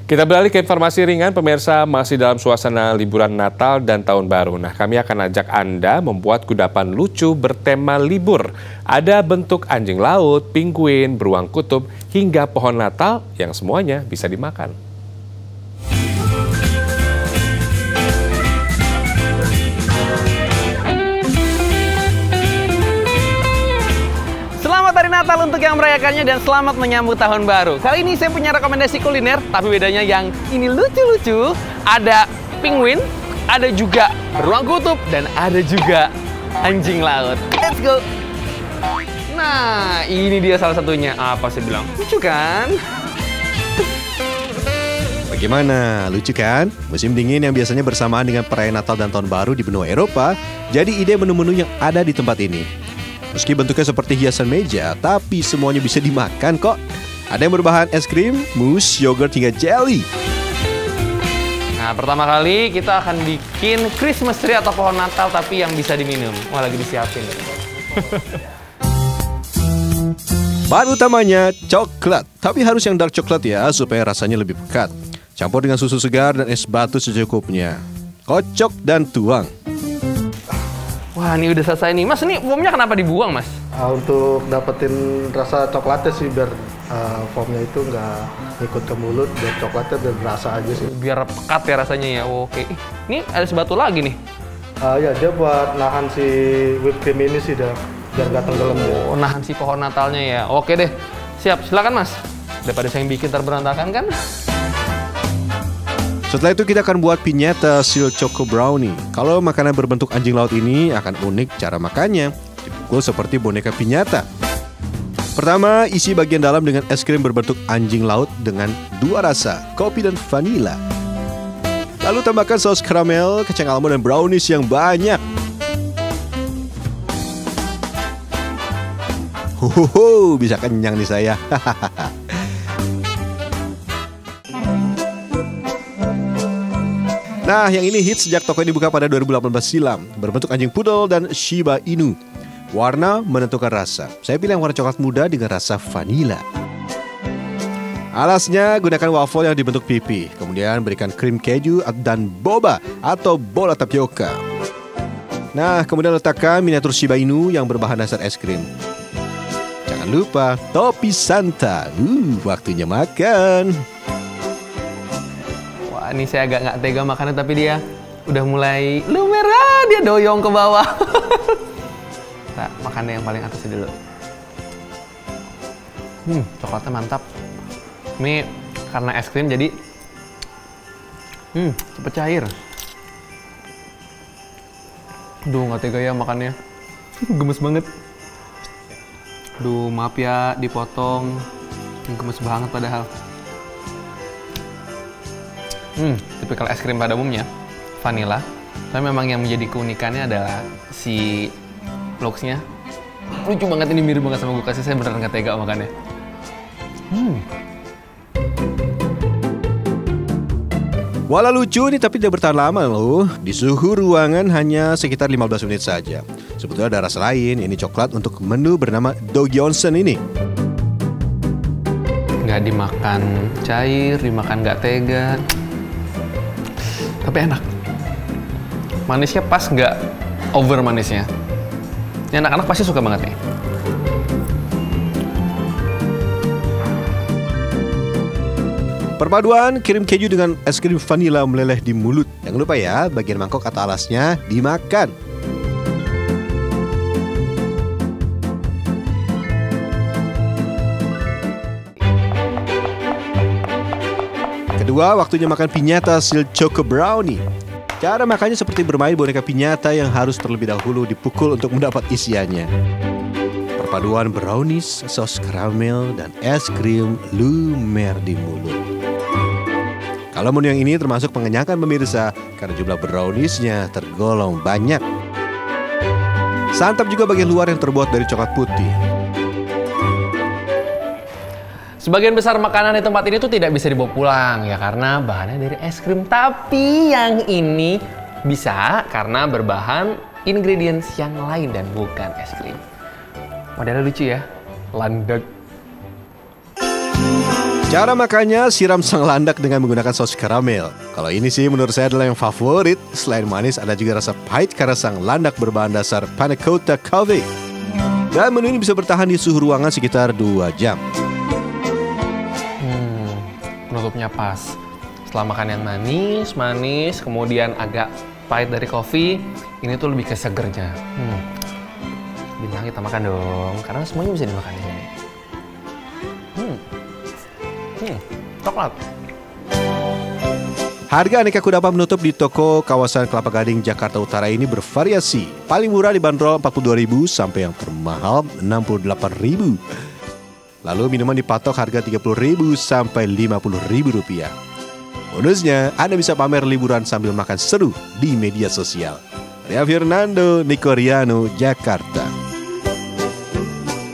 Kita beralih ke informasi ringan, pemirsa, masih dalam suasana liburan Natal dan Tahun Baru. Nah, kami akan ajak Anda membuat kudapan lucu bertema libur. Ada bentuk anjing laut, penguin, beruang kutub, hingga pohon Natal yang semuanya bisa dimakan. Selamat Hari Natal untuk yang merayakannya dan selamat menyambut Tahun Baru. Kali ini saya punya rekomendasi kuliner, tapi bedanya yang ini lucu-lucu. Ada penguin, ada juga beruang kutub, dan ada juga anjing laut. Let's go! Nah, ini dia salah satunya. Apa sih bilang? Lucu kan? Bagaimana? Lucu kan? Musim dingin yang biasanya bersamaan dengan perayaan Natal dan Tahun Baru di benua Eropa, jadi ide menu-menu yang ada di tempat ini. Meski bentuknya seperti hiasan meja, tapi semuanya bisa dimakan kok. Ada yang berbahan es krim, mousse, yogurt, hingga jelly. Nah, pertama kali kita akan bikin Christmas tree atau pohon Natal, tapi yang bisa diminum. Wah, lagi disiapin. Bahan utamanya coklat, tapi harus yang dark coklat ya, supaya rasanya lebih pekat. Campur dengan susu segar dan es batu secukupnya. Kocok dan tuang. Wah, ini udah selesai nih. Mas, ini foamnya kenapa dibuang, Mas? Untuk dapetin rasa coklatnya sih, biar foamnya itu nggak ikut ke mulut, biar coklatnya biar berasa aja sih. Biar pekat ya rasanya ya. Oke. Ini ada sebatu lagi nih. Ya, dia buat nahan si whipped cream ini sih, biar nggak tenggelam. Oh, nahan si pohon Natalnya ya. Oke deh. Siap, silakan Mas. Daripada saya yang bikin terberantakan kan? Setelah itu kita akan buat piñata seal choco brownie. Kalau makanan berbentuk anjing laut ini akan unik cara makannya. Dipukul seperti boneka piñata. Pertama, isi bagian dalam dengan es krim berbentuk anjing laut dengan dua rasa, kopi dan vanila. Lalu tambahkan saus karamel, kacang almond dan brownies yang banyak. Hohoho, bisa kenyang nih saya. Nah, yang ini hits sejak toko ini dibuka pada 2018 silam. Berbentuk anjing poodle dan Shiba Inu. Warna menentukan rasa. Saya pilih yang warna coklat muda dengan rasa vanila. Alasnya gunakan waffle yang dibentuk pipi. Kemudian berikan krim keju dan boba atau bola tapioka. Nah, kemudian letakkan miniatur Shiba Inu yang berbahan dasar es krim. Jangan lupa topi Santa. Waktunya makan. Ini saya agak nggak tega makannya, tapi dia udah mulai lumer, dia doyong ke bawah. Kita makan yang paling atas dulu. Coklatnya mantap. Ini karena es krim jadi cepet cair. Duh, nggak tega ya makannya. Gemes banget. Duh, maaf ya dipotong. Gemes banget padahal. Tipikal es krim pada umumnya, vanilla. Tapi memang yang menjadi keunikannya adalah si looks-nya. Lucu banget, ini mirip banget sama gue kasih, saya beneran gak tega makannya. Walau lucu ini tapi tidak bertahan lama loh. Di suhu ruangan hanya sekitar 15 menit saja. Sebetulnya ada rasa lain, ini coklat untuk menu bernama Doggy Onsen ini. Nggak dimakan cair, dimakan nggak tega. Tapi enak. Manisnya pas, nggak over manisnya. Ini anak-anak pasti suka banget nih. Perpaduan krim keju dengan es krim vanila meleleh di mulut. Jangan lupa ya, bagian mangkok atau alasnya dimakan. Kedua, waktunya makan piñata seal choco brownie. Cara makannya seperti bermain boneka piñata yang harus terlebih dahulu dipukul untuk mendapat isiannya. Perpaduan brownies, saus karamel, dan es krim lumer di mulut. Kalau menu yang ini termasuk mengenyangkan pemirsa, karena jumlah browniesnya tergolong banyak. Santap juga bagian luar yang terbuat dari coklat putih. Sebagian besar makanan di tempat ini tuh tidak bisa dibawa pulang ya karena bahannya dari es krim. Tapi yang ini bisa karena berbahan ingredients yang lain dan bukan es krim. Modelnya lucu ya, landak. Cara makannya, siram sang landak dengan menggunakan saus karamel. Kalau ini sih menurut saya adalah yang favorit. Selain manis, ada juga rasa pahit karena sang landak berbahan dasar panna cotta coffee. Dan menu ini bisa bertahan di suhu ruangan sekitar 2 jam. Penutupnya pas. Setelah makan yang manis, kemudian agak pahit dari kopi, ini tuh lebih ke segernya. Bintang kita makan dong, karena semuanya bisa dimakan di sini. Coklat. Harga aneka kudapan menutup di toko kawasan Kelapa Gading, Jakarta Utara ini bervariasi. Paling murah dibanderol Rp42.000 sampai yang termahal Rp68.000. Lalu minuman dipatok harga Rp30.000 sampai Rp50.000. Bonusnya, Anda bisa pamer liburan sambil makan seru di media sosial. Ria Fernando, Niko Riano, Jakarta.